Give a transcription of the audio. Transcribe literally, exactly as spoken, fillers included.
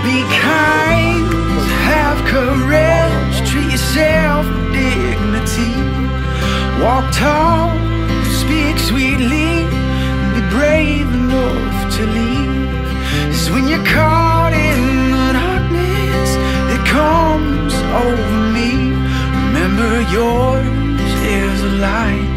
Be kind, have courage, treat yourself with dignity. Walk tall, speak sweetly, be brave enough to leave. 'Cause when you're caught in the darkness that comes over me, remember yours is a light